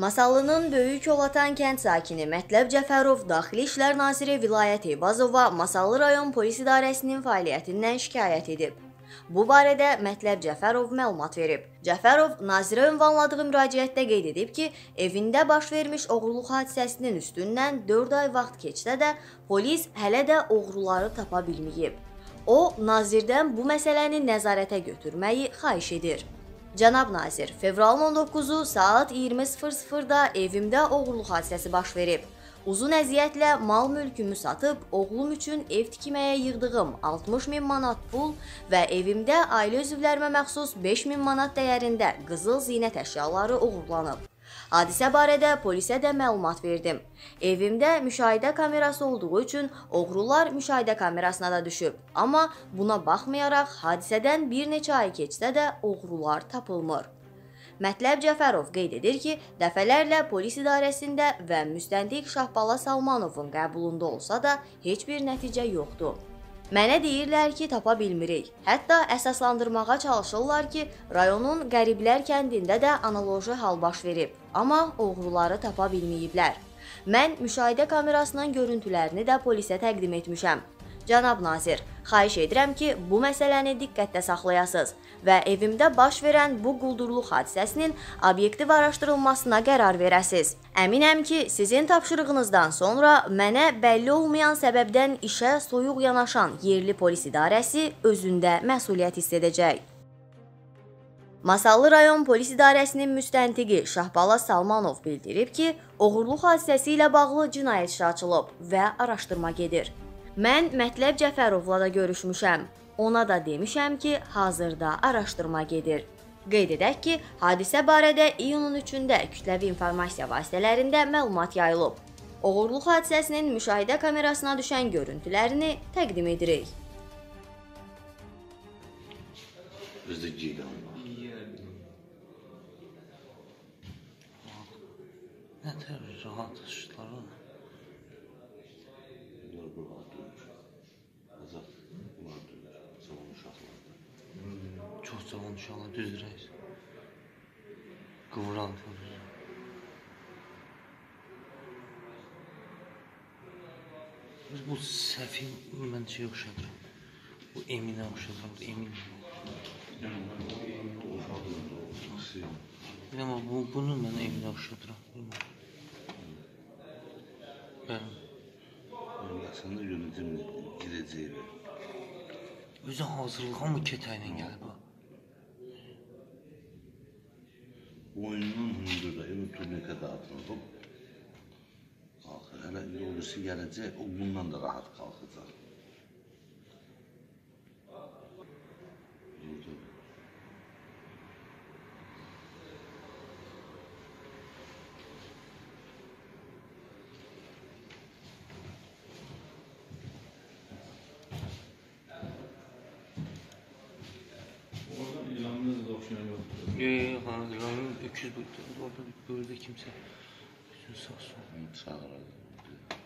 Masallının Böyük Yolatan kənd sakini Mətləb Cəfərov Daxili İşlər Naziri Vilayət Eyvazova Masallı rayon polis idarəsinin fəaliyyətindən şikayət edib. Bu barədə Mətləb Cəfərov məlumat verib. Cəfərov nazirə ünvanladığı müraciətdə qeyd edib ki, evində baş vermiş oğurluq hadisəsinin üstündən 4 ay vaxt keçsə də polis hələ də oğruları tapa bilməyib. O, nazirdən bu məsələni nəzarətə götürməyi xahiş edir. Cənab nazir, fevralın 19-u saat 20:00-da evimdə oğurluq hadisəsi baş verib. Uzun əziyyətlə mal mülkümü satıb, oğlum üçün ev tikməyə yığdığım 60.000 manat pul və evimdə ailə üzvlərimə məxsus 5.000 manat dəyərində qızıl zinət əşyaları oğurlanıb. Hadisə barədə polisə də məlumat verdim. Evimdə müşahidə kamerası olduğu üçün oğrular müşahidə kamerasına da düşüb. Amma buna baxmayaraq hadisədən bir neçə ay keçsə də oğrular tapılmır. Mətləb Cəfərov qeyd edir ki, dəfələrlə polis idarəsində və müstəntiq Şahbala Salmanovun qəbulunda olsa da heç bir nəticə yoxdur. Mənə deyirlər ki, tapa bilmirik. Hətta əsaslandırmağa çalışırlar ki, rayonun Qəriblər kəndində də analoji hal baş verib. Amma oğruları tapa bilməyiblər. Mən müşahidə kamerasının görüntülərini də polisə təqdim etmişəm. Cənab nazir, xahiş edirəm ki, bu məsələni diqqətdə saxlayasınız və evimdə baş verən bu quldurluq hadisəsinin obyektiv araşdırılmasına qərar verəsiniz. Əminəm ki, sizin tapşırığınızdan sonra mənə bəlli olmayan səbəbdən işə soyuq yanaşan yerli polis idarəsi özündə məsuliyyət hiss edəcək. Masallı rayon polis idarəsinin müstəntiqi Şahbala Salmanov bildirib ki, oğurluq hadisəsi ilə bağlı cinayət işi açılıb və araşdırma gedir. Mən Mətləb Cəfərovla da görüşmüşəm. Ona da demişəm ki, hazırda araşdırma gedir. Qeyd edək ki, hadisə barədə iyunun 3-də kütləvi informasiya vasitələrində məlumat yayılıb. Oğurluq hadisəsinin müşahidə kamerasına düşən görüntülərini təqdim edirik. Nətər rahat işləri? Çox cavan uşaqlar, düz reis. Qıvıran. Bu Səfi mən şey oxşadıram. Bu Eminə oxşadıram, bu Emin. Amma bunu mən Eminə oxşadıram. Sən də yönetim girəcək. Özü hazırlığa mı ketəylə gəlib? Oyunun hündürdə, turnike dağıtılıb. Hələ yolcusu gələcək, o bundan da rahat qalxacaq. Öküz burada, orada bir bölüdə kimsə sağ sol. Çağırır.